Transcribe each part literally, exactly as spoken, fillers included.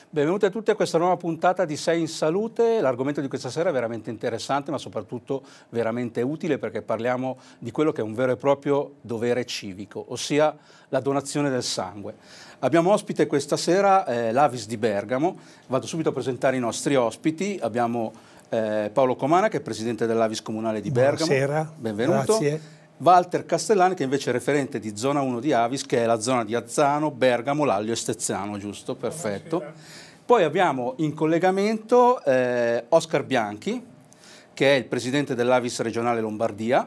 Benvenuti a tutti a questa nuova puntata di Sei in Salute. L'argomento di questa sera è veramente interessante, ma soprattutto veramente utile, perché parliamo di quello che è un vero e proprio dovere civico, ossia la donazione del sangue. Abbiamo ospite questa sera eh, l'A V I S di Bergamo. Vado subito a presentare i nostri ospiti. Abbiamo eh, Paolo Comana, che è presidente dell'A V I S comunale di Bergamo. Buonasera, benvenuto. grazie. Walter Castellani, che invece è referente di zona uno di A V I S, che è la zona di Azzano, Bergamo, Lallio e Stezzano, giusto? Perfetto. Buonasera. Poi abbiamo in collegamento eh, Oscar Bianchi, che è il presidente dell'A V I S regionale Lombardia,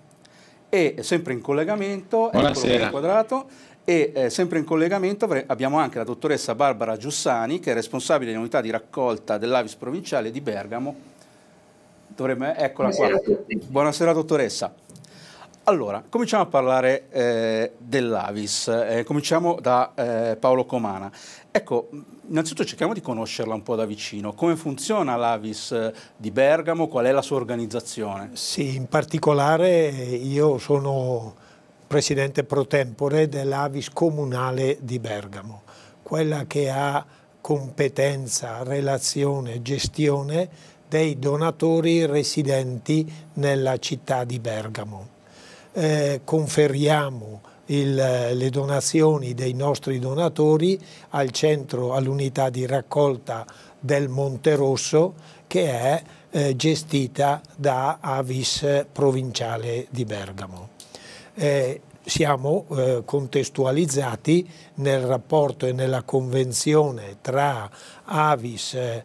e sempre in collegamento, Buonasera. Inquadrato, e eh, sempre in collegamento abbiamo anche la dottoressa Barbara Giussani, che è responsabile dell'unità di raccolta dell'A V I S provinciale di Bergamo. Dovremmo, eccola qua. Buonasera dottoressa. Allora, cominciamo a parlare eh, dell'A V I S, eh, cominciamo da eh, Paolo Comana. Ecco, innanzitutto cerchiamo di conoscerla un po' da vicino. Come funziona l'A V I S di Bergamo? Qual è la sua organizzazione? Sì, in particolare io sono presidente pro tempore dell'A V I S comunale di Bergamo, quella che ha competenza, relazione, gestione dei donatori residenti nella città di Bergamo. Eh, conferiamo il, le donazioni dei nostri donatori al centro, all'unità di raccolta del Monte Rosso, che è eh, gestita da A V I S provinciale di Bergamo. Eh, siamo eh, contestualizzati nel rapporto e nella convenzione tra A V I S eh,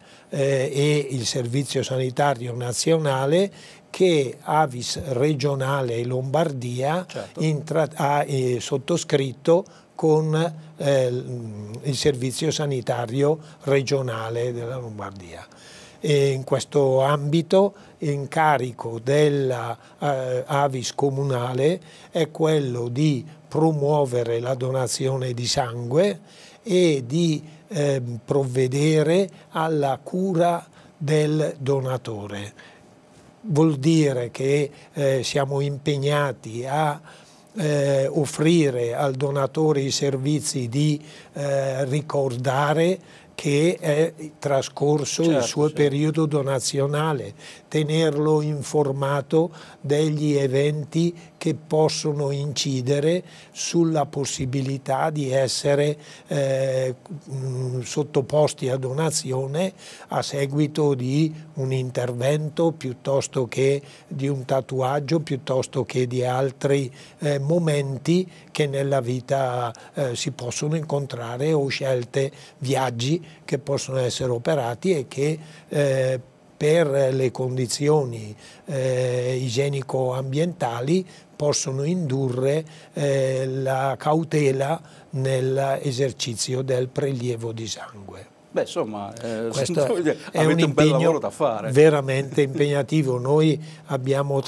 e il Servizio Sanitario Nazionale, che A V I S regionale Lombardia certo. ha eh, sottoscritto con eh, il Servizio Sanitario regionale della Lombardia. E in questo ambito l'incarico della eh, A V I S comunale è quello di promuovere la donazione di sangue e di eh, provvedere alla cura del donatore. Vuol dire che eh, siamo impegnati a eh, offrire al donatore i servizi di eh, ricordare che è trascorso certo, il suo certo. periodo donazionale, tenerlo informato degli eventi che possono incidere sulla possibilità di essere eh, mh, sottoposti a donazione a seguito di un intervento, piuttosto che di un tatuaggio, piuttosto che di altri eh, momenti che nella vita eh, si possono incontrare, o scelte, viaggi che possono essere operati e che eh, per le condizioni eh, igienico-ambientali possono indurre eh, la cautela nell'esercizio del prelievo di sangue. Beh, insomma, eh, questo è un, un bel lavoro da fare. Veramente impegnativo. Noi abbiamo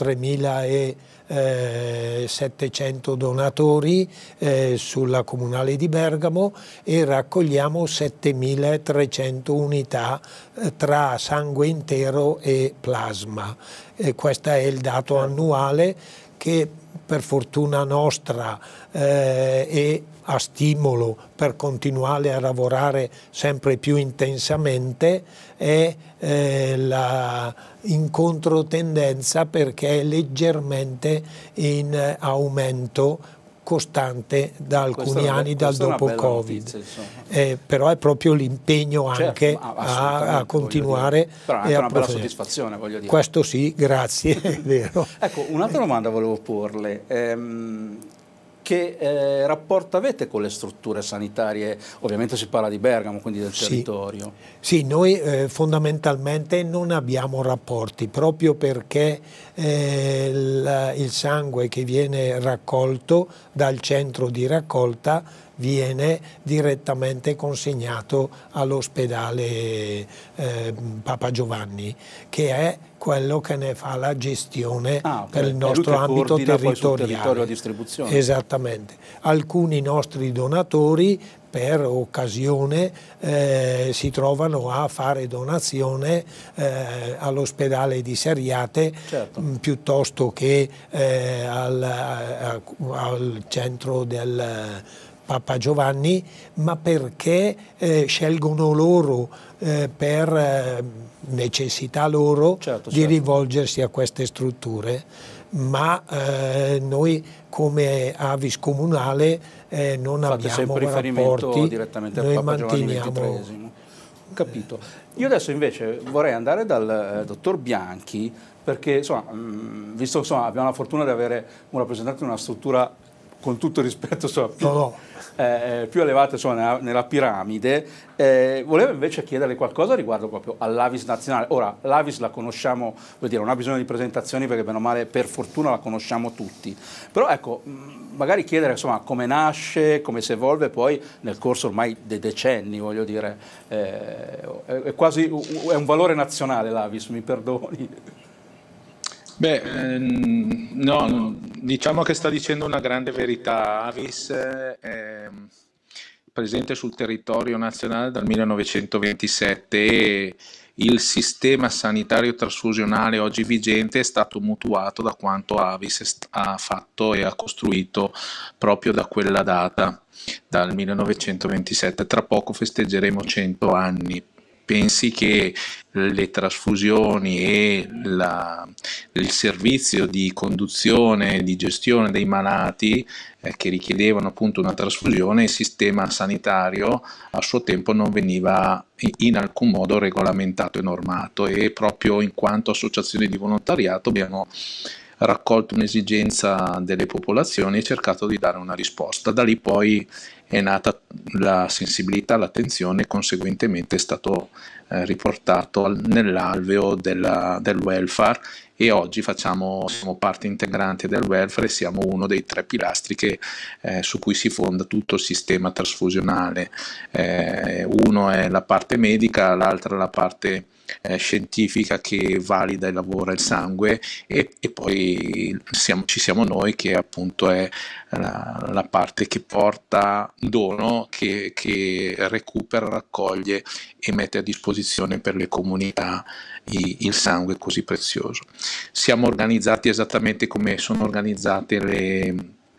tremilasettecento donatori eh, sulla comunale di Bergamo e raccogliamo settemilatrecento unità eh, tra sangue intero e plasma. E questo è il dato certo. annuale, che per fortuna nostra eh, è a stimolo per continuare a lavorare sempre più intensamente, è eh, la in controtendenza, perché è leggermente in aumento costante da alcuni questa anni, dal dopo Covid. Notizia, eh, però è proprio l'impegno anche certo, a, a continuare. Però è anche una bella soddisfazione, voglio dire. Questo sì, grazie, è vero. Ecco, un'altra domanda volevo porle. Ehm, Che eh, rapporto avete con le strutture sanitarie? Ovviamente si parla di Bergamo, quindi del sì. territorio. Sì, noi eh, fondamentalmente non abbiamo rapporti, proprio perché eh, il, il sangue che viene raccolto dal centro di raccolta viene direttamente consegnato all'ospedale eh, Papa Giovanni, che è quello che ne fa la gestione ah, okay. per il nostro ambito territoriale. Territorio a distribuzione. Esattamente. Alcuni nostri donatori per occasione eh, si trovano a fare donazione eh, all'ospedale di Seriate certo. mh, piuttosto che eh, al, a, al centro del Papa Giovanni, ma perché eh, scelgono loro eh, per eh, necessità loro certo, di certo. rivolgersi a queste strutture, ma eh, noi come Avis comunale eh, non Fate abbiamo sempre riferimento rapporti, direttamente al noi Papa Giovanni manteniamo... ventitreesimo. Capito. Io adesso invece vorrei andare dal eh, dottor Bianchi, perché insomma, mh, visto che insomma, abbiamo la fortuna di avere un rappresentante di una struttura, con tutto il rispetto, insomma, più, No, no. eh, più elevata insomma, nella, nella piramide, eh, volevo invece chiederle qualcosa riguardo proprio all'Avis nazionale. Ora, l'Avis la conosciamo, vuol dire, non ha bisogno di presentazioni perché bene o male per fortuna la conosciamo tutti, però ecco, mh, magari chiedere insomma come nasce, come si evolve poi nel corso ormai dei decenni, voglio dire, eh, è, è quasi è un valore nazionale l'Avis, mi perdoni. Beh, ehm, no, diciamo che sta dicendo una grande verità. Avis è presente sul territorio nazionale dal millenovecentoventisette e il sistema sanitario trasfusionale oggi vigente è stato mutuato da quanto Avis ha fatto e ha costruito proprio da quella data, dal millenovecentoventisette. Tra poco festeggeremo cento anni. Pensi che le trasfusioni e la, il servizio di conduzione e di gestione dei malati eh, che richiedevano appunto una trasfusione, il sistema sanitario a suo tempo non veniva in alcun modo regolamentato e normato, e proprio in quanto associazione di volontariato abbiamo raccolto un'esigenza delle popolazioni e cercato di dare una risposta. Da lì poi è nata la sensibilità, l'attenzione, e conseguentemente è stato eh, riportato al, nell'alveo della, del welfare, e oggi facciamo, siamo parte integrante del welfare e siamo uno dei tre pilastri che, eh, su cui si fonda tutto il sistema trasfusionale. Eh, uno è la parte medica, l'altra la parte Eh, scientifica che valida e lavora il sangue, e, e poi siamo, ci siamo noi che appunto è la, la parte che porta dono, che, che recupera, raccoglie e mette a disposizione per le comunità i, il sangue così prezioso. Siamo organizzati esattamente come sono organizzate le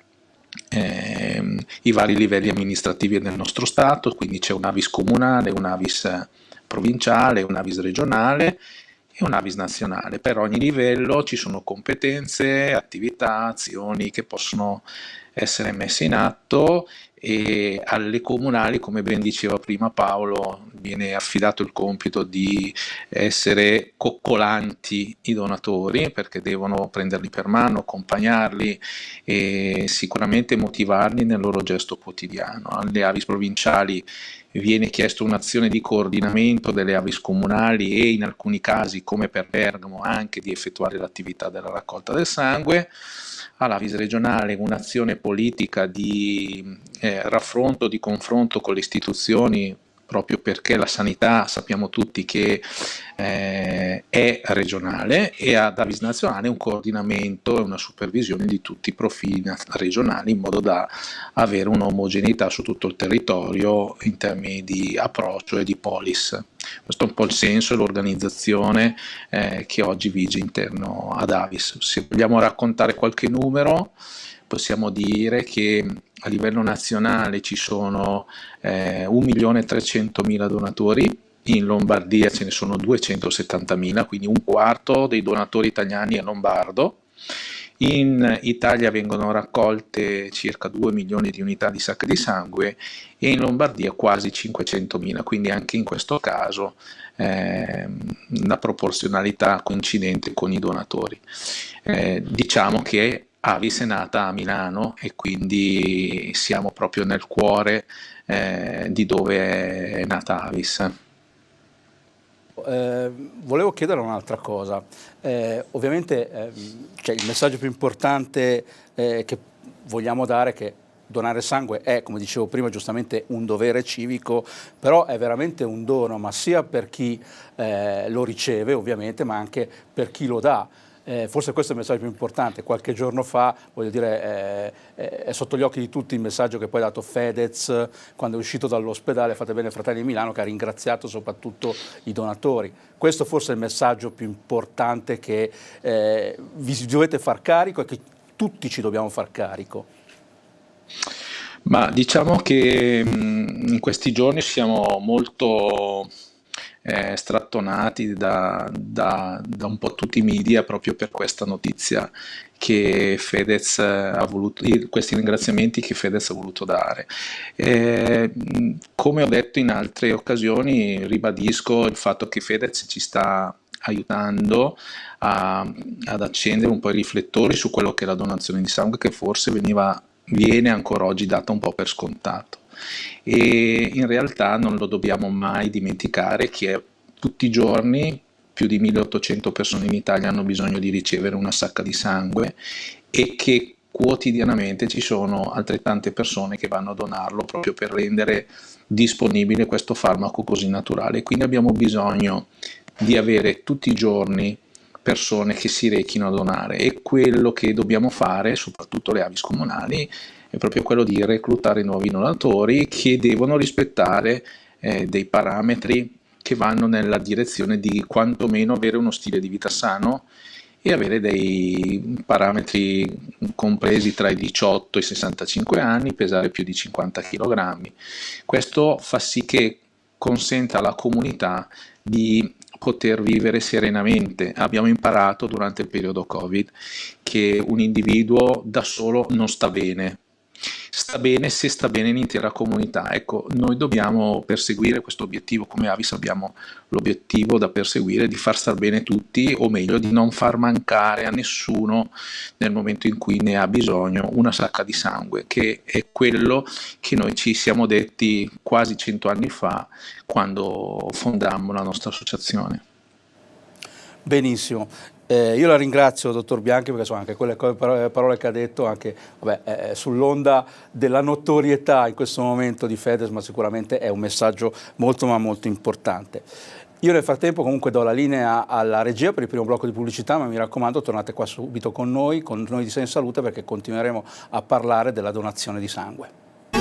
Eh, i vari livelli amministrativi del nostro Stato, quindi c'è un Avis comunale, un Avis provinciale, un Avis regionale e un Avis nazionale. Per ogni livello ci sono competenze, attività, azioni che possono essere messe in atto, e alle comunali, come ben diceva prima Paolo, viene affidato il compito di essere coccolanti i donatori, perché devono prenderli per mano, accompagnarli e sicuramente motivarli nel loro gesto quotidiano. Alle Avis provinciali viene chiesto un'azione di coordinamento delle Avis comunali e in alcuni casi, come per Bergamo, anche di effettuare l'attività della raccolta del sangue. All'Avis regionale un'azione politica di eh, raffronto, di confronto con le istituzioni, proprio perché la sanità sappiamo tutti che eh, è regionale, e ad Avis nazionale un coordinamento e una supervisione di tutti i profili regionali, in modo da avere un'omogeneità su tutto il territorio in termini di approccio e di polis. Questo è un po' il senso e l'organizzazione eh, che oggi vige interno ad Avis. Se vogliamo raccontare qualche numero, possiamo dire che a livello nazionale ci sono eh, un milione trecentomila donatori, in Lombardia ce ne sono duecentosettantamila, quindi un quarto dei donatori italiani è lombardo. In Italia vengono raccolte circa due milioni di unità di sacche di sangue e in Lombardia quasi cinquecentomila, quindi anche in questo caso eh, una proporzionalità coincidente con i donatori. Eh, diciamo che Avis è nata a Milano e quindi siamo proprio nel cuore eh, di dove è nata Avis. Eh, volevo chiedere un'altra cosa. Eh, ovviamente eh, cioè il messaggio più importante eh, che vogliamo dare è che donare sangue è, come dicevo prima, giustamente un dovere civico, però è veramente un dono, ma sia per chi eh, lo riceve ovviamente, ma anche per chi lo dà. Eh, forse questo è il messaggio più importante. Qualche giorno fa, voglio dire, eh, è sotto gli occhi di tutti il messaggio che poi ha dato Fedez quando è uscito dall'ospedale Fate Bene Fratelli di Milano, che ha ringraziato soprattutto i donatori. Questo forse è il messaggio più importante, che eh, vi dovete far carico e che tutti ci dobbiamo far carico. Ma diciamo che mh, in questi giorni siamo molto eh, strattonati da, da- da un po' tutti i media proprio per questa notizia che Fedez eh, ha voluto, i- questi ringraziamenti che Fedez ha voluto dare. Eh, mh, come ho detto in altre occasioni, ribadisco il fatto che Fedez ci sta aiutando a- ad accendere un po' i riflettori su quello che è la donazione di sangue, che forse veniva, viene ancora oggi data un po' per scontato. E in realtà non lo dobbiamo mai dimenticare che tutti i giorni più di milleottocento persone in Italia hanno bisogno di ricevere una sacca di sangue e che quotidianamente ci sono altrettante persone che vanno a donarlo proprio per rendere disponibile questo farmaco così naturale. Quindi abbiamo bisogno di avere tutti i giorni persone che si rechino a donare, e quello che dobbiamo fare, soprattutto le Avis comunali, è proprio quello di reclutare nuovi donatori che devono rispettare eh, dei parametri che vanno nella direzione di quantomeno avere uno stile di vita sano e avere dei parametri compresi tra i diciotto e i sessantacinque anni, pesare più di cinquanta chilogrammi. Questo fa sì che consenta alla comunità di poter vivere serenamente. Abbiamo imparato durante il periodo Covid che un individuo da solo non sta bene. Sta bene se sta bene l'intera comunità. Ecco, noi dobbiamo perseguire questo obiettivo. Come Avis abbiamo l'obiettivo da perseguire di far star bene tutti, o meglio di non far mancare a nessuno nel momento in cui ne ha bisogno una sacca di sangue, che è quello che noi ci siamo detti quasi cento anni fa quando fondammo la nostra associazione. Benissimo. Eh, io la ringrazio, dottor Bianchi, perché sono anche quelle parole che ha detto, anche vabbè, eh, sull'onda della notorietà in questo momento di Fedez, ma sicuramente è un messaggio molto ma molto importante. Io nel frattempo comunque do la linea alla regia per il primo blocco di pubblicità, ma mi raccomando tornate qua subito con noi, con noi di Sei in Salute, perché continueremo a parlare della donazione di sangue.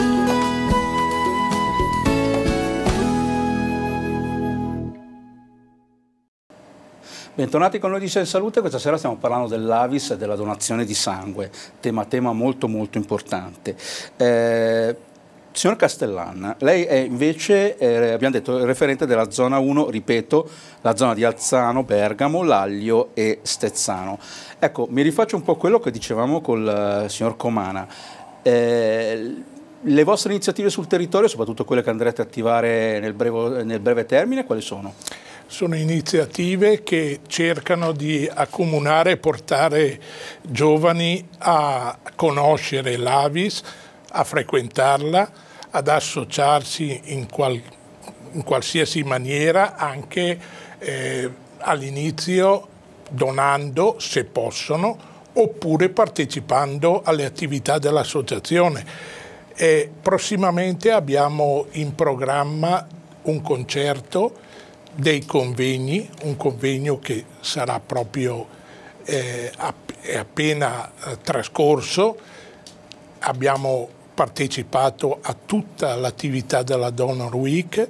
Bentornati con noi di Sei in Salute. Questa sera stiamo parlando dell'Avis e della donazione di sangue, tema, tema molto molto importante. Eh, signor Castellan, lei è invece, eh, abbiamo detto, il referente della zona uno, ripeto, la zona di Alzano, Bergamo, Laglio e Stezzano. Ecco, mi rifaccio un po' quello che dicevamo col uh, signor Comana. Eh, le vostre iniziative sul territorio, soprattutto quelle che andrete a attivare nel breve, nel breve termine, quali sono? Sono iniziative che cercano di accomunare e portare giovani a conoscere l'Avis, a frequentarla, ad associarsi in, qual, in qualsiasi maniera, anche eh, all'inizio donando, se possono, oppure partecipando alle attività dell'associazione. E prossimamente abbiamo in programma un concerto, dei convegni, un convegno che sarà proprio eh, è appena eh, trascorso. Abbiamo partecipato a tutta l'attività della Donor Week,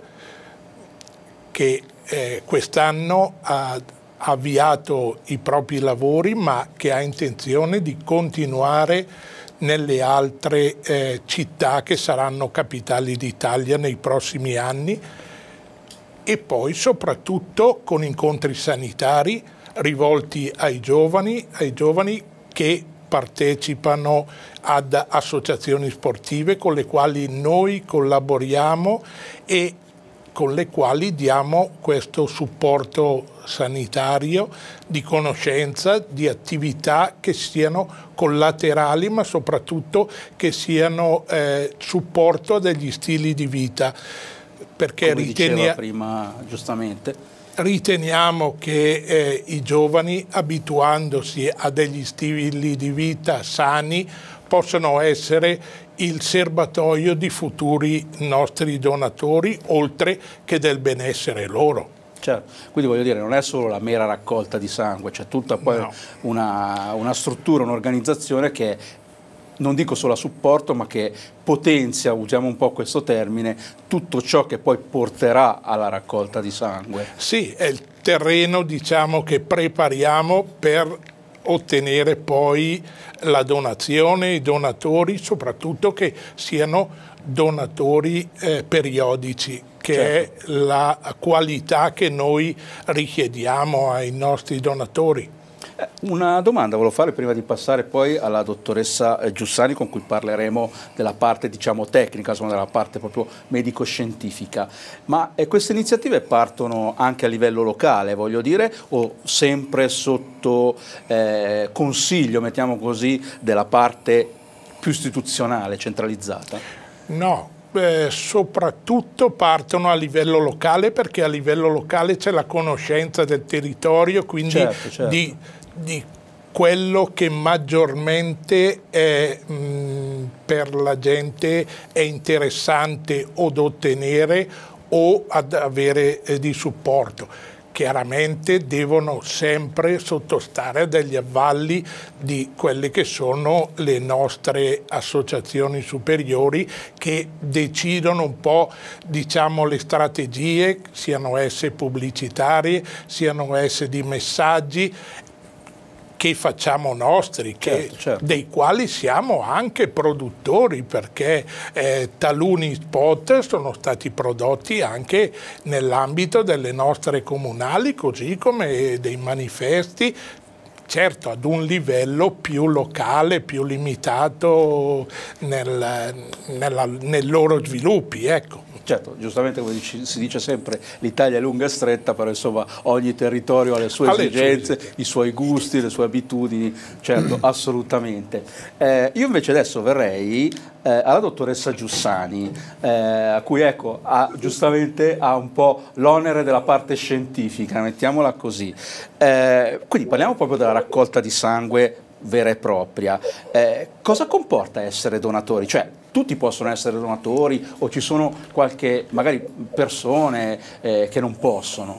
che eh, quest'anno ha avviato i propri lavori, ma che ha intenzione di continuare nelle altre eh, città che saranno capitali d'Italia nei prossimi anni, e poi soprattutto con incontri sanitari rivolti ai giovani, ai giovani che partecipano ad associazioni sportive con le quali noi collaboriamo e con le quali diamo questo supporto sanitario, di conoscenza, di attività che siano collaterali, ma soprattutto che siano eh, supporto degli stili di vita. Perché come ritenia... diceva prima giustamente, riteniamo che eh, i giovani, abituandosi a degli stili di vita sani, possano essere il serbatoio di futuri nostri donatori, oltre che del benessere loro. Certo, quindi voglio dire, non è solo la mera raccolta di sangue, c'è tutta poi no. una, una struttura, un'organizzazione che non dico solo a supporto, ma che potenzia, usiamo un po' questo termine, tutto ciò che poi porterà alla raccolta di sangue. Sì, è il terreno, diciamo, che prepariamo per ottenere poi la donazione, i donatori, soprattutto che siano donatori eh, periodici, che certo. è la qualità che noi richiediamo ai nostri donatori. Una domanda volevo fare prima di passare poi alla dottoressa Giussani, con cui parleremo della parte, diciamo, tecnica, insomma della parte proprio medico-scientifica. Ma eh, queste iniziative partono anche a livello locale, voglio dire, o sempre sotto eh, consiglio, mettiamo così, della parte più istituzionale, centralizzata? No. Eh, soprattutto partono a livello locale, perché a livello locale c'è la conoscenza del territorio, quindi certo, certo. Di, di quello che maggiormente è, mh, per la gente è interessante o da ottenere o ad avere eh, di supporto. Chiaramente devono sempre sottostare a degli avvalli di quelle che sono le nostre associazioni superiori, che decidono un po', diciamo, le strategie, siano esse pubblicitarie, siano esse di messaggi, che facciamo nostri, che, certo, certo. dei quali siamo anche produttori, perché eh, taluni spot sono stati prodotti anche nell'ambito delle nostre comunali, così come dei manifesti, certo ad un livello più locale, più limitato nel, nella, nei loro sviluppi, ecco. Certo, giustamente come si dice sempre, l'Italia è lunga e stretta, però insomma ogni territorio ha le sue alle esigenze, sue. i suoi gusti, le sue abitudini, certo, assolutamente. Eh, io invece adesso verrei eh, alla dottoressa Giussani, eh, a cui ecco, ha, giustamente ha un po' l'onere della parte scientifica, mettiamola così. Eh, quindi parliamo proprio della raccolta di sangue vera e propria. Eh, cosa comporta essere donatori? Cioè, tutti possono essere donatori o ci sono qualche, magari, persone eh, che non possono?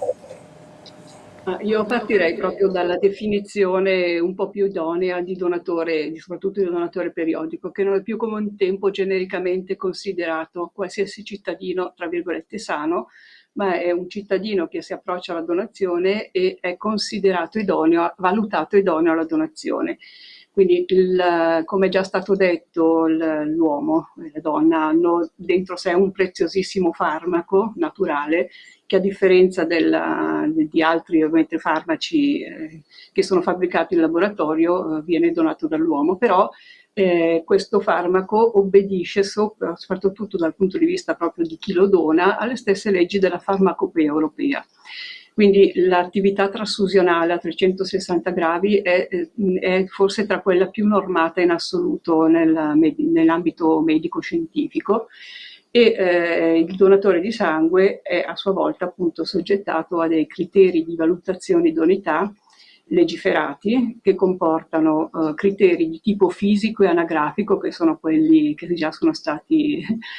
Io partirei proprio dalla definizione un po' più idonea di donatore, soprattutto di donatore periodico, che non è più come un tempo genericamente considerato qualsiasi cittadino, tra virgolette, sano, ma è un cittadino che si approccia alla donazione e è considerato idoneo, valutato idoneo alla donazione. Quindi, il, come è già stato detto, l'uomo e la donna hanno dentro sé un preziosissimo farmaco naturale che, a differenza della, di altri ovviamente farmaci eh, che sono fabbricati in laboratorio, eh, viene donato dall'uomo. Però eh, questo farmaco obbedisce, sopra, soprattutto dal punto di vista proprio di chi lo dona, alle stesse leggi della farmacopea europea. Quindi l'attività trasfusionale a trecentosessanta gradi è, è forse tra quella più normata in assoluto nell'ambito medico-scientifico, e eh, il donatore di sangue è a sua volta appunto soggettato a dei criteri di valutazione idoneità legiferati, che comportano uh, criteri di tipo fisico e anagrafico, che sono quelli che già sono stati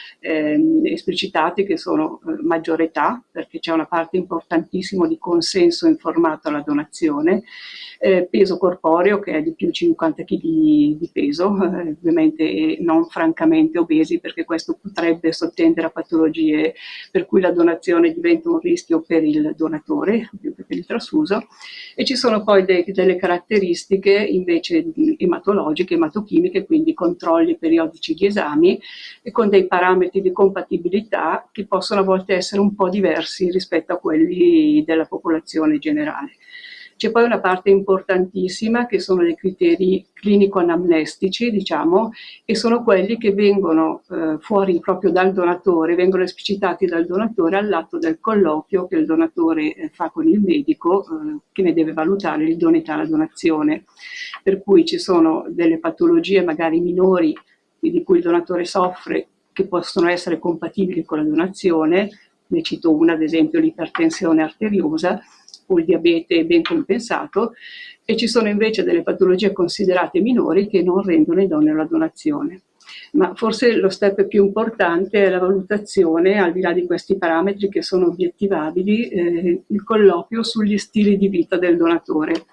eh, esplicitati, che sono uh, maggiore età, perché c'è una parte importantissima di consenso informato alla donazione, eh, peso corporeo, che è di più cinquanta chili di peso, eh, ovviamente non francamente obesi, perché questo potrebbe sottendere a patologie per cui la donazione diventa un rischio per il donatore, più che per il trasfuso. E ci sono poi de delle caratteristiche invece ematologiche, ematochimiche, quindi controlli periodici di esami, e con dei parametri di compatibilità che possono a volte essere un po' diversi rispetto a quelli della popolazione generale. C'è poi una parte importantissima che sono dei criteri clinico-anamnestici, diciamo, e sono quelli che vengono eh, fuori proprio dal donatore, vengono esplicitati dal donatore all'atto del colloquio che il donatore eh, fa con il medico, eh, che ne deve valutare l'idoneità alla donazione. Per cui ci sono delle patologie magari minori di cui il donatore soffre, che possono essere compatibili con la donazione. Ne cito una, ad esempio l'ipertensione arteriosa o il diabete ben compensato, e ci sono invece delle patologie considerate minori che non rendono idonea alla donazione. Ma forse lo step più importante è la valutazione, al di là di questi parametri che sono obiettivabili, eh, il colloquio sugli stili di vita del donatore.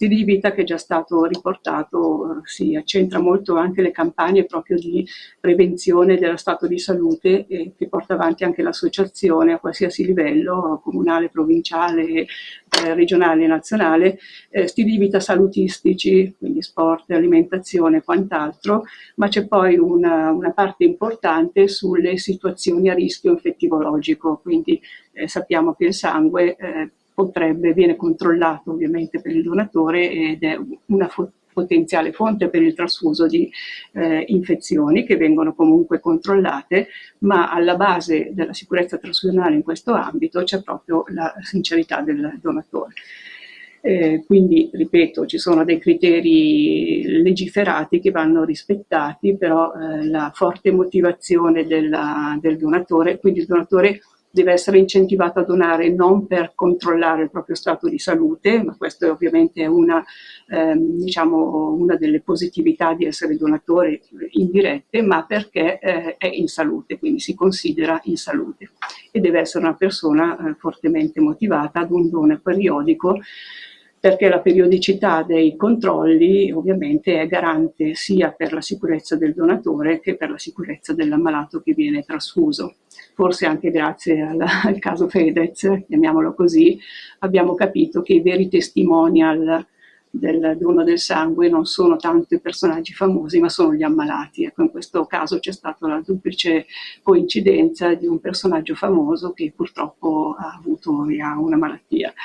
stili di vita, che è già stato riportato, si accentra molto anche le campagne proprio di prevenzione dello stato di salute, eh, che porta avanti anche l'associazione a qualsiasi livello, comunale, provinciale, eh, regionale e nazionale, eh, stili di vita salutistici, quindi sport, alimentazione e quant'altro, ma c'è poi una, una parte importante sulle situazioni a rischio infettivologico, quindi eh, sappiamo che il sangue eh, potrebbe, viene controllato ovviamente per il donatore ed è una potenziale fonte per il trasfuso di eh, infezioni che vengono comunque controllate, ma alla base della sicurezza trasfusionale in questo ambito c'è proprio la sincerità del donatore. Eh, quindi, ripeto, ci sono dei criteri legiferati che vanno rispettati, però eh, la forte motivazione della, del donatore, quindi il donatore deve essere incentivato a donare non per controllare il proprio stato di salute, ma questo è ovviamente una, ehm, diciamo, una delle positività di essere donatore indirette, ma perché eh, è in salute, quindi si considera in salute. E deve essere una persona eh, fortemente motivata ad un dono periodico, perché la periodicità dei controlli ovviamente è garante sia per la sicurezza del donatore che per la sicurezza dell'ammalato che viene trasfuso. Forse anche grazie alla, al caso Fedez, chiamiamolo così, abbiamo capito che i veri testimonial del dono del sangue non sono tanto i personaggi famosi, ma sono gli ammalati. Ecco, in questo caso c'è stata la duplice coincidenza di un personaggio famoso che purtroppo ha avuto ha una malattia.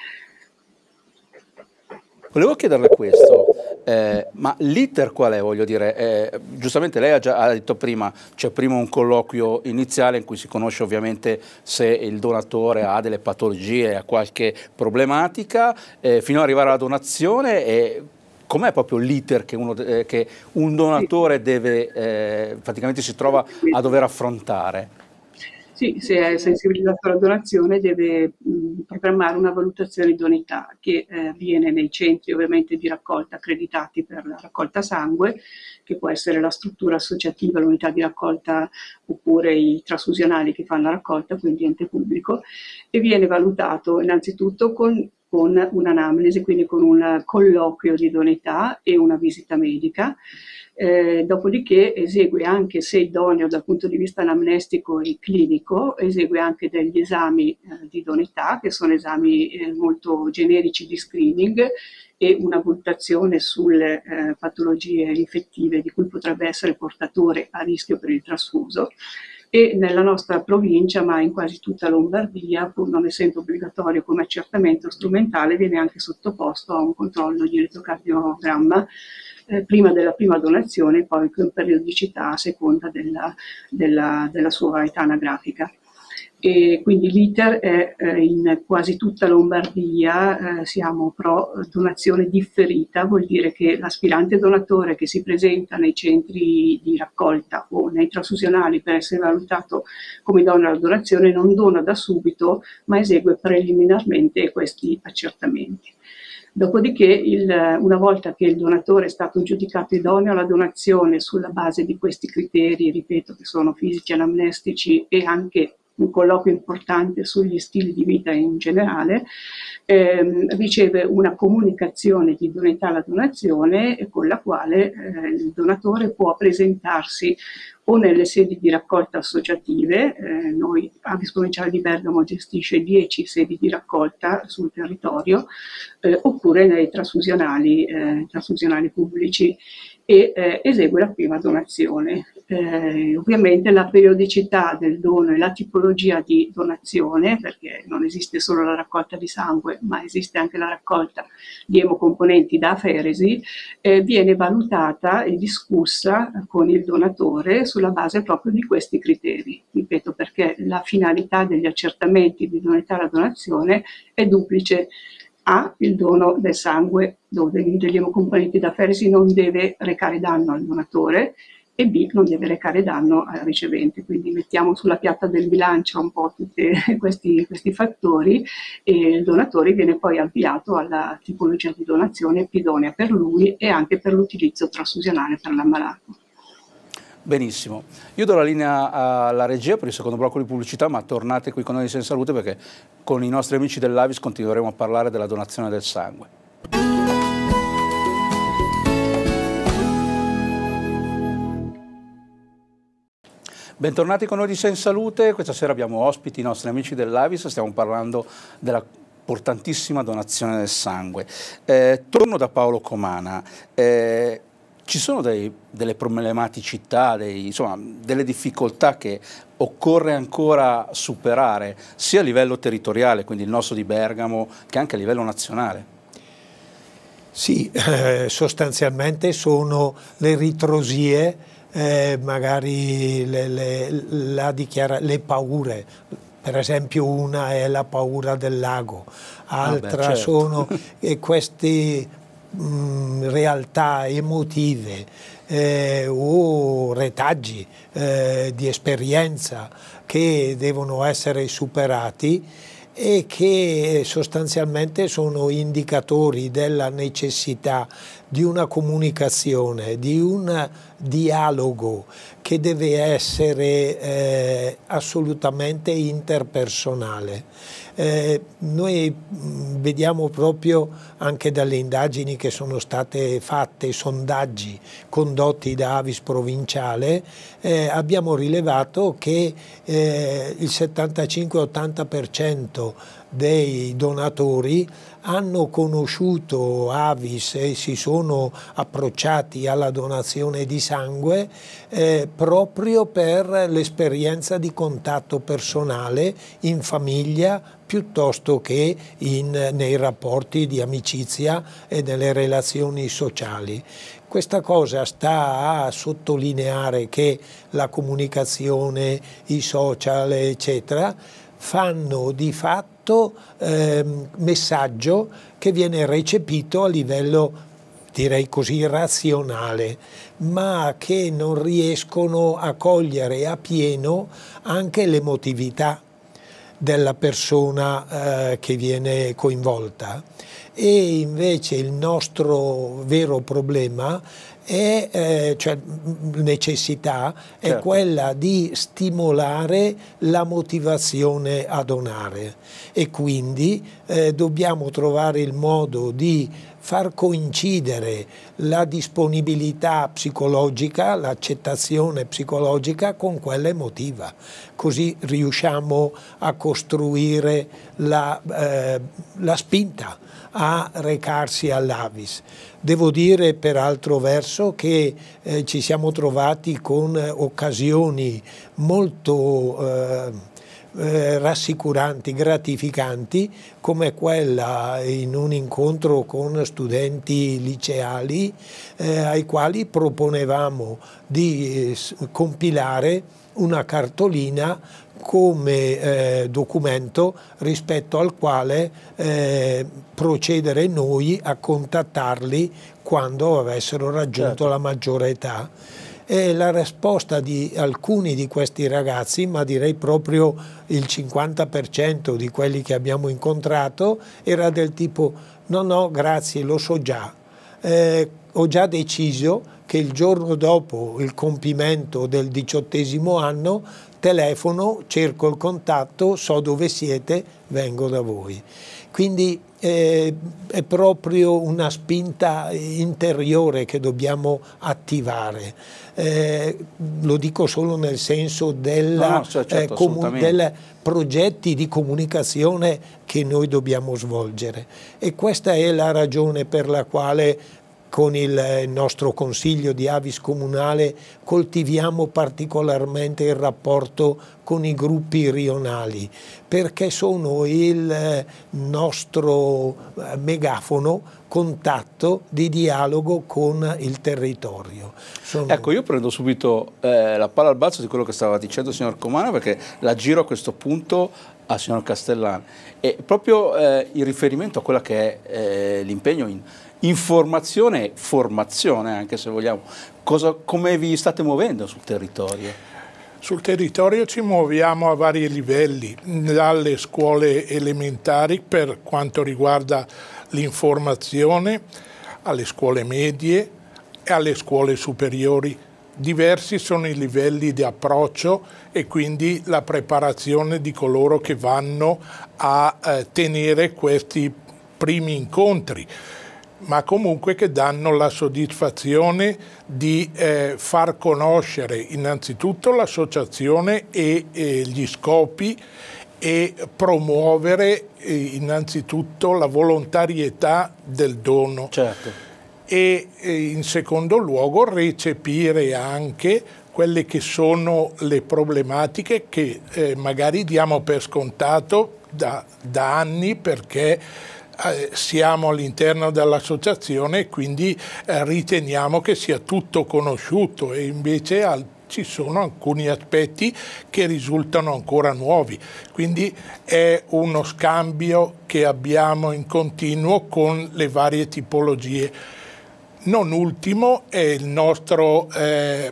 Volevo chiederle questo, eh, ma l'iter qual è? Voglio dire, eh, giustamente lei ha già ha detto prima, c'è prima un colloquio iniziale in cui si conosce ovviamente se il donatore ha delle patologie, ha qualche problematica, eh, fino ad arrivare alla donazione. E com'è proprio l'iter che, eh, che un donatore deve, eh, praticamente si trova a dover affrontare? Sì, se è sensibilizzato alla donazione deve mh, programmare una valutazione di idoneità che eh, avviene nei centri ovviamente di raccolta accreditati per la raccolta sangue, che può essere la struttura associativa, l'unità di raccolta oppure i trasfusionali che fanno la raccolta, quindi ente pubblico, e viene valutato innanzitutto con, con un'anamnesi, quindi con un colloquio di idoneità e una visita medica. Eh, dopodiché esegue anche, se idoneo dal punto di vista anamnestico e clinico, esegue anche degli esami eh, di idoneità, che sono esami eh, molto generici di screening, e una valutazione sulle eh, patologie infettive di cui potrebbe essere portatore a rischio per il trasfuso. E nella nostra provincia, ma in quasi tutta Lombardia, pur non essendo obbligatorio come accertamento strumentale, viene anche sottoposto a un controllo di elettrocardiogramma eh, prima della prima donazione, poi con periodicità a seconda della, della, della sua età anagrafica. E quindi l'iter è eh, in quasi tutta Lombardia, eh, siamo pro donazione differita, vuol dire che l'aspirante donatore che si presenta nei centri di raccolta o nei trasfusionali per essere valutato come idoneo alla donazione non dona da subito, ma esegue preliminarmente questi accertamenti. Dopodiché, il, una volta che il donatore è stato giudicato idoneo alla donazione sulla base di questi criteri, ripeto, che sono fisici, anamnestici e anche un colloquio importante sugli stili di vita in generale, ehm, riceve una comunicazione di idoneità alla donazione con la quale eh, il donatore può presentarsi o nelle sedi di raccolta associative, eh, noi Avis Provinciale di Bergamo gestisce dieci sedi di raccolta sul territorio, eh, oppure nei trasfusionali, eh, trasfusionali pubblici, e eh, esegue la prima donazione. Eh, ovviamente la periodicità del dono e la tipologia di donazione, perché non esiste solo la raccolta di sangue, ma esiste anche la raccolta di emocomponenti da aferesi, eh, viene valutata e discussa con il donatore sulla base proprio di questi criteri. Ripeto, perché la finalità degli accertamenti di idoneità alla donazione è duplice. A, il dono del sangue dove degli emocomponenti da aferesi non deve recare danno al donatore, e B, non deve recare danno al ricevente. Quindi mettiamo sulla piatta del bilancio un po' tutti questi, questi fattori, e il donatore viene poi avviato alla tipologia di donazione più idonea per lui e anche per l'utilizzo trasfusionale per l'ammalato. Benissimo, io do la linea alla regia per il secondo blocco di pubblicità, ma tornate qui con noi di Sen Salute, perché con i nostri amici dell'Avis continueremo a parlare della donazione del sangue. Bentornati con noi di Sei in Salute. Questa sera abbiamo ospiti i nostri amici dell'Avis, stiamo parlando della importantissima donazione del sangue. Eh, torno da Paolo Comana. Eh, ci sono dei, delle problematicità, dei, insomma, delle difficoltà che occorre ancora superare, sia a livello territoriale, quindi il nostro di Bergamo, che anche a livello nazionale? Sì, eh, sostanzialmente sono le ritrosie, eh, magari le, le, la dichiara le paure. Per esempio una è la paura del lago, altra ah beh, certo. sono eh, queste mh, realtà emotive eh, o retaggi eh, di esperienza che devono essere superati e che sostanzialmente sono indicatori della necessità di una comunicazione, di un dialogo che deve essere eh, assolutamente interpersonale. Eh, noi vediamo proprio anche dalle indagini che sono state fatte, sondaggi condotti da Avis provinciale, eh, abbiamo rilevato che eh, il settantacinque ottanta per cento dei donatori hanno conosciuto Avis e si sono approcciati alla donazione di sangue eh, proprio per l'esperienza di contatto personale in famiglia piuttosto che in, nei rapporti di amicizia e nelle relazioni sociali. Questa cosa sta a sottolineare che la comunicazione, i social, eccetera, fanno di fatto eh, messaggio che viene recepito a livello, direi così, razionale, ma che non riescono a cogliere a pieno anche l'emotività della persona eh, che viene coinvolta. E invece il nostro vero problema è, eh, cioè necessità, è certo. quella di stimolare la motivazione a donare e quindi eh, dobbiamo trovare il modo di far coincidere la disponibilità psicologica, l'accettazione psicologica con quella emotiva, così riusciamo a costruire la, eh, la spinta a recarsi all'Avis. Devo dire per altro verso che eh, ci siamo trovati con eh, occasioni molto eh, eh, rassicuranti, gratificanti, come quella in un incontro con studenti liceali eh, ai quali proponevamo di eh, compilare una cartolina come eh, documento rispetto al quale eh, procedere noi a contattarli quando avessero raggiunto certo. la maggiore età. E la risposta di alcuni di questi ragazzi, ma direi proprio il cinquanta per cento di quelli che abbiamo incontrato, era del tipo: no, no, grazie, lo so già, eh, ho già deciso che il giorno dopo il compimento del diciottesimo anno telefono, cerco il contatto, so dove siete, vengo da voi. Quindi eh, è proprio una spinta interiore che dobbiamo attivare. Eh, lo dico solo nel senso della, no, cioè, certo, eh, dei progetti di comunicazione che noi dobbiamo svolgere. E questa è la ragione per la quale con il nostro consiglio di Avis comunale coltiviamo particolarmente il rapporto con i gruppi rionali, perché sono il nostro megafono, contatto di dialogo con il territorio. Sono... Ecco, io prendo subito eh, la palla al balzo di quello che stava dicendo il signor Comana, perché la giro a questo punto al signor Castellani. E proprio eh, in riferimento a quello che è eh, l'impegno in informazione e formazione, anche se vogliamo, cosa, come vi state muovendo sul territorio? Sul territorio ci muoviamo a vari livelli, dalle scuole elementari per quanto riguarda l'informazione, alle scuole medie e alle scuole superiori. Diversi sono i livelli di approccio e quindi la preparazione di coloro che vanno a eh, tenere questi primi incontri. ma comunque che danno la soddisfazione di eh, far conoscere innanzitutto l'associazione e, e gli scopi e promuovere eh, innanzitutto la volontarietà del dono. Certo. E eh, in secondo luogo recepire anche quelle che sono le problematiche che eh, magari diamo per scontato da, da anni, perché eh, siamo all'interno dell'associazione e quindi eh, riteniamo che sia tutto conosciuto, e invece al, ci sono alcuni aspetti che risultano ancora nuovi. Quindi è uno scambio che abbiamo in continuo con le varie tipologie. Non ultimo è il nostro eh,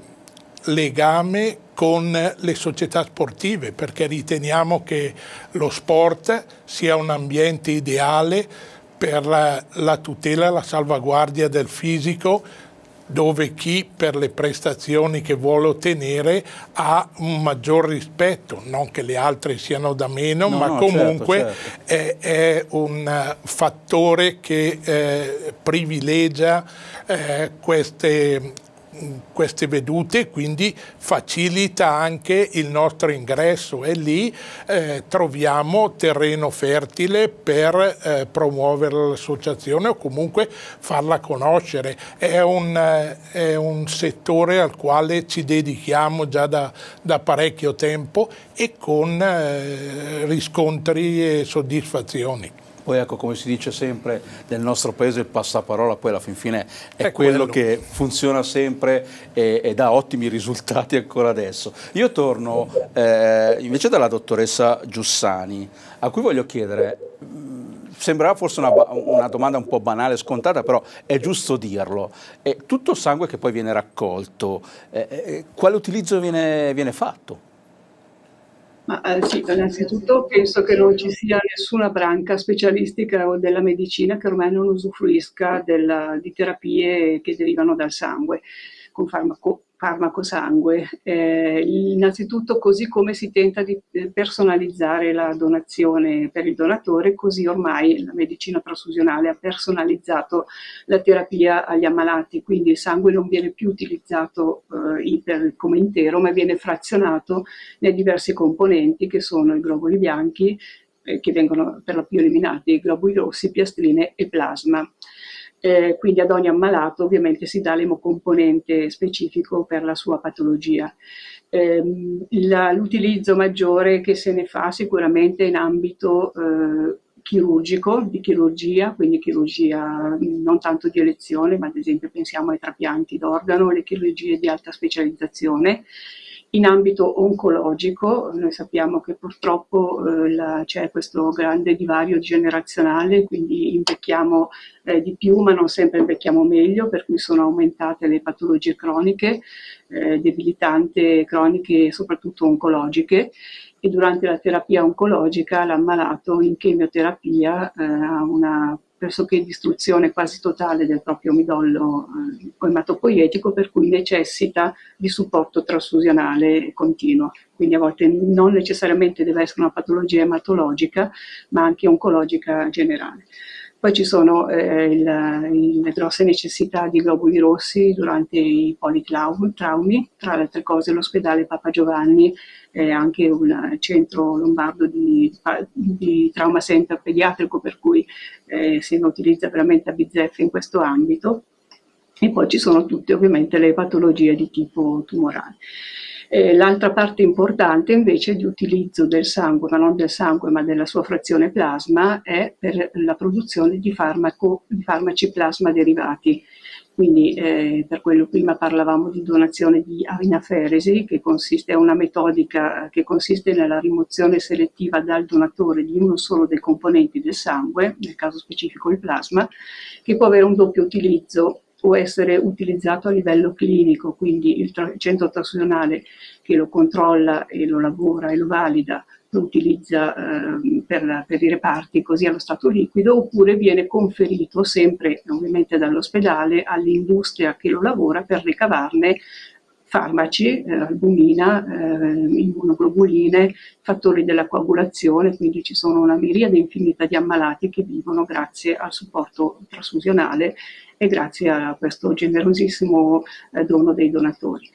legame con le società sportive, perché riteniamo che lo sport sia un ambiente ideale per la, la tutela e la salvaguardia del fisico, dove chi per le prestazioni che vuole ottenere ha un maggior rispetto, non che le altre siano da meno, no, ma no, comunque certo, certo. È, è un fattore che eh, privilegia eh, queste queste vedute, quindi facilita anche il nostro ingresso, e lì eh, troviamo terreno fertile per eh, promuovere l'associazione o comunque farla conoscere. È un, eh, è un settore al quale ci dedichiamo già da, da parecchio tempo e con eh, riscontri e soddisfazioni. Poi ecco, come si dice sempre nel nostro paese, il passaparola poi alla fin fine è, è quello, quello che funziona sempre e, e dà ottimi risultati ancora adesso. Io torno eh, invece dalla dottoressa Giussani, a cui voglio chiedere, sembrava forse una, una domanda un po' banale, scontata, però è giusto dirlo, e tutto il sangue che poi viene raccolto, eh, eh, quale utilizzo viene, viene fatto? Ma, eh, sì, innanzitutto penso che non ci sia nessuna branca specialistica o della medicina che ormai non usufruisca della, di terapie che derivano dal sangue, con farmaco, farmaco sangue. Eh, innanzitutto, così come si tenta di personalizzare la donazione per il donatore, così ormai la medicina trasfusionale ha personalizzato la terapia agli ammalati, quindi il sangue non viene più utilizzato eh, per, come intero, ma viene frazionato nei diversi componenti che sono i globuli bianchi, eh, che vengono per lo più eliminati, i globuli rossi, piastrine e plasma. Eh, quindi ad ogni ammalato ovviamente si dà l'emocomponente specifico per la sua patologia. Eh, l'utilizzo maggiore che se ne fa sicuramente in ambito eh, chirurgico, di chirurgia, quindi chirurgia non tanto di elezione, ma ad esempio pensiamo ai trapianti d'organo, le chirurgie di alta specializzazione. In ambito oncologico noi sappiamo che purtroppo eh, c'è questo grande divario generazionale, quindi invecchiamo eh, di più ma non sempre invecchiamo meglio, per cui sono aumentate le patologie croniche, eh, debilitanti, croniche e soprattutto oncologiche, e durante la terapia oncologica l'ammalato in chemioterapia eh, ha una pressoché distruzione quasi totale del proprio midollo eh, ematopoietico, per cui necessita di supporto trasfusionale continuo. Quindi a volte non necessariamente deve essere una patologia ematologica, ma anche oncologica generale. Poi ci sono eh, il, il, le grosse necessità di globuli rossi durante i politraumi, tra le altre cose l'ospedale Papa Giovanni è anche un centro lombardo di, di trauma center pediatrico, per cui eh, se ne utilizza veramente a bizzeffe in questo ambito. E poi ci sono tutte ovviamente le patologie di tipo tumorale. Eh, L'altra parte importante invece di utilizzo del sangue, ma non del sangue ma della sua frazione plasma, è per la produzione di, farmaco, di farmaci plasma derivati. Quindi eh, per quello prima parlavamo di donazione di arinaferesi, che consiste, è una metodica che consiste nella rimozione selettiva dal donatore di uno solo dei componenti del sangue, nel caso specifico il plasma, che può avere un doppio utilizzo. Può essere utilizzato a livello clinico, quindi il centro trasfusionale che lo controlla e lo lavora e lo valida lo utilizza eh, per, per i reparti così allo stato liquido, oppure viene conferito sempre ovviamente dall'ospedale all'industria che lo lavora per ricavarne farmaci, eh, albumina, eh, immunoglobuline, fattori della coagulazione, quindi ci sono una miriade infinita di ammalati che vivono grazie al supporto trasfusionale e grazie a questo generosissimo eh, dono dei donatori.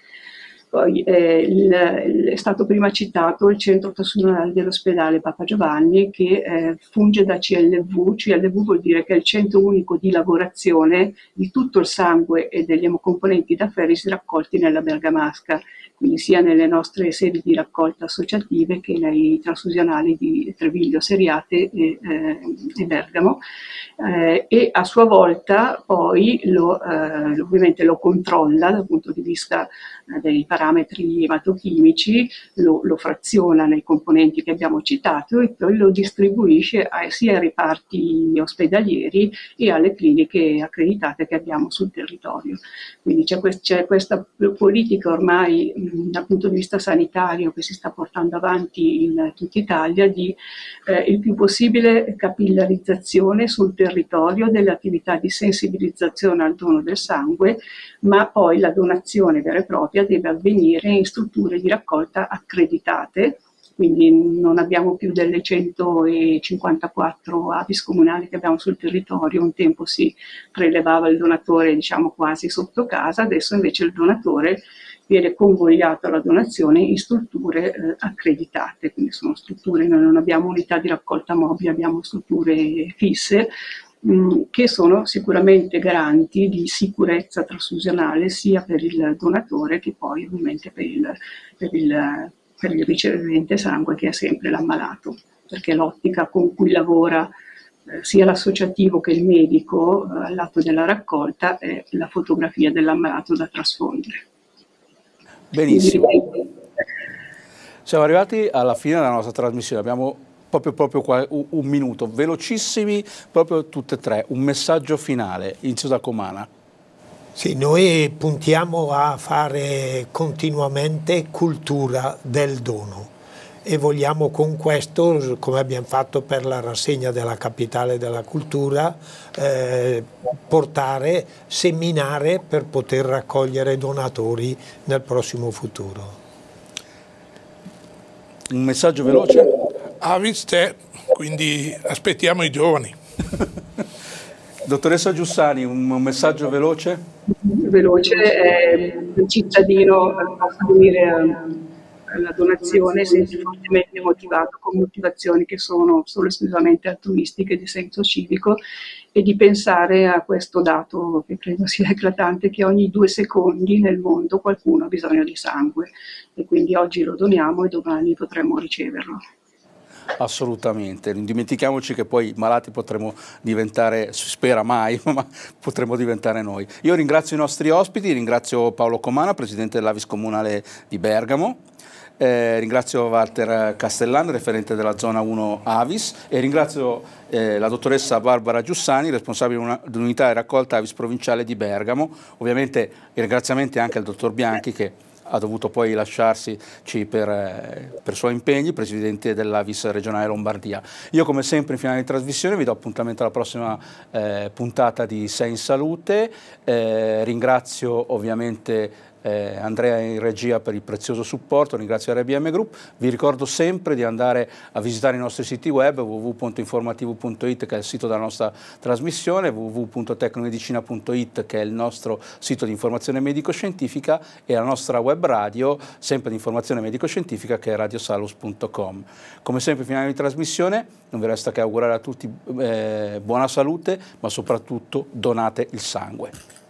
Poi eh, il, il, è stato prima citato il centro trasfusionale dell'ospedale Papa Giovanni che eh, funge da C L V. C L V vuol dire che è il centro unico di lavorazione di tutto il sangue e degli emocomponenti da Ferris raccolti nella Bergamasca, quindi sia nelle nostre sedi di raccolta associative che nei trasfusionali di Treviglio, Seriate e, eh, e Bergamo. Eh, e a sua volta poi lo, eh, ovviamente lo controlla dal punto di vista eh, dei parametri ematochimici, lo, lo fraziona nei componenti che abbiamo citato e poi lo distribuisce a, sia ai reparti ospedalieri e alle cliniche accreditate che abbiamo sul territorio. Quindi c'è, quest c'è questa politica ormai mh, dal punto di vista sanitario che si sta portando avanti in tutta Italia di eh, il più possibile capillarizzazione sul territorio delle attività di sensibilizzazione al dono del sangue, ma poi la donazione vera e propria deve avvenire in strutture di raccolta accreditate, quindi non abbiamo più delle centocinquantaquattro Avis comunali che abbiamo sul territorio. Un tempo si prelevava il donatore, diciamo, quasi sotto casa, adesso invece il donatore viene convogliato alla donazione in strutture eh, accreditate, quindi sono strutture, noi non abbiamo unità di raccolta mobili, abbiamo strutture fisse mh, che sono sicuramente garanti di sicurezza trasfusionale sia per il donatore che poi ovviamente per il, per il, per il ricevente sangue, che è sempre l'ammalato, perché l'ottica con cui lavora eh, sia l'associativo che il medico eh, al lato della raccolta è la fotografia dell'ammalato da trasfondere. Benissimo. Siamo arrivati alla fine della nostra trasmissione, abbiamo proprio, proprio qua, un, un minuto, velocissimi, proprio tutte e tre, un messaggio finale, inizio da Comana. Sì, noi puntiamo a fare continuamente cultura del dono e vogliamo con questo, come abbiamo fatto per la rassegna della Capitale della Cultura, eh, portare, seminare per poter raccogliere donatori nel prossimo futuro. Un messaggio veloce? Avis te, quindi aspettiamo i giovani. Dottoressa Giussani, un, un messaggio veloce? Veloce, eh, il cittadino possa venire la donazione sempre fortemente motivato, con motivazioni che sono solo esclusivamente altruistiche di senso civico, e di pensare a questo dato che credo sia eclatante, che ogni due secondi nel mondo qualcuno ha bisogno di sangue e quindi oggi lo doniamo e domani potremmo riceverlo. Assolutamente, non dimentichiamoci che poi malati potremo diventare, si spera mai, ma potremo diventare noi. Io ringrazio i nostri ospiti, ringrazio Paolo Comana, presidente dell'Avis Comunale di Bergamo, eh, ringrazio Walter Castellan, referente della zona uno Avis, e ringrazio eh, la dottoressa Barbara Giussani, responsabile dell'unità di raccolta Avis provinciale di Bergamo. Ovviamente i ringraziamenti anche al dottor Bianchi, che ha dovuto poi lasciarsi per, eh, per suoi impegni, presidente dell'Avis regionale Lombardia. Io come sempre in finale di trasmissione vi do appuntamento alla prossima eh, puntata di Sei in Salute. Eh, ringrazio ovviamente Eh, Andrea in regia per il prezioso supporto, ringrazio R B M Group, vi ricordo sempre di andare a visitare i nostri siti web w w w punto informativo punto it, che è il sito della nostra trasmissione, w w w punto tecnomedicina punto it, che è il nostro sito di informazione medico-scientifica, e la nostra web radio sempre di informazione medico-scientifica, che è radiosalus punto com. Come sempre finale di trasmissione non vi resta che augurare a tutti eh, buona salute, ma soprattutto donate il sangue.